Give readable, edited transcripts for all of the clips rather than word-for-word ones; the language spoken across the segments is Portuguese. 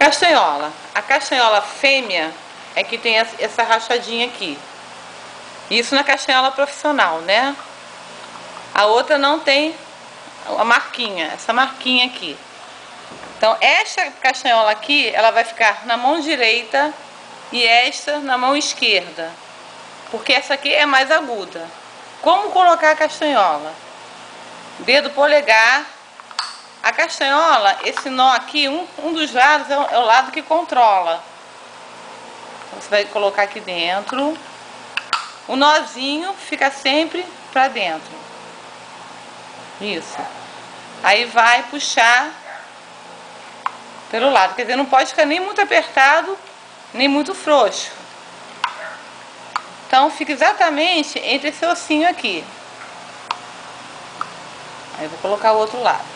Castanhola. A castanhola fêmea é que tem essa rachadinha aqui. Isso na castanhola profissional, né? A outra não tem a marquinha, essa marquinha aqui. Então, esta castanhola aqui, ela vai ficar na mão direita e esta na mão esquerda. Porque essa aqui é mais aguda. Como colocar a castanhola? Dedo polegar. A castanhola, esse nó aqui, um dos lados é o lado que controla. Então, você vai colocar aqui dentro. O nozinho fica sempre pra dentro. Isso. Aí vai puxar pelo lado. Quer dizer, não pode ficar nem muito apertado, nem muito frouxo. Então, fica exatamente entre esse ossinho aqui. Aí eu vou colocar o outro lado.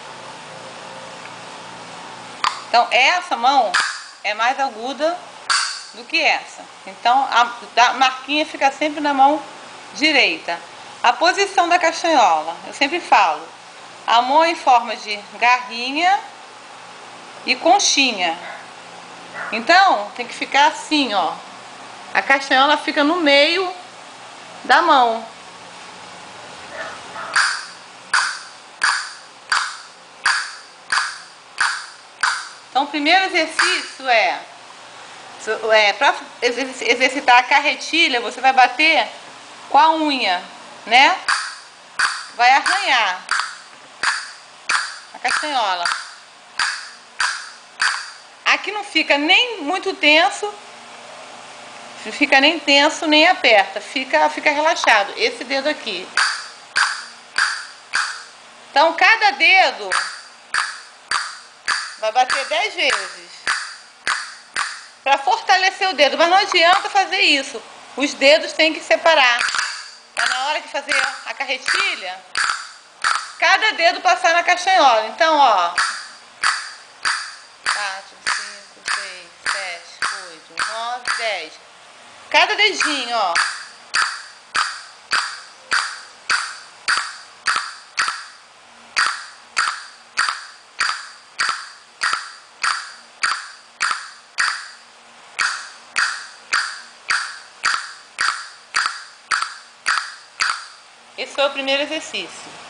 Então, essa mão é mais aguda do que essa. Então, a marquinha fica sempre na mão direita. A posição da castanhola, eu sempre falo, a mão é em forma de garrinha e conchinha. Então, tem que ficar assim, ó. A castanhola fica no meio da mão. Então, o primeiro exercício para exercitar a carretilha, você vai bater com a unha, né? Vai arranhar a castanhola. Aqui não fica nem muito tenso, não fica nem tenso nem aperta, fica relaxado. Esse dedo aqui. Então, cada dedo vai bater 10 vezes para fortalecer o dedo, mas não adianta fazer isso. Os dedos têm que separar. Tá na hora de fazer a carretilha, cada dedo passar na castanhola. Então, ó, 4, 5, 6, 7, 8, 9, 10. Cada dedinho, ó. Esse foi o primeiro exercício.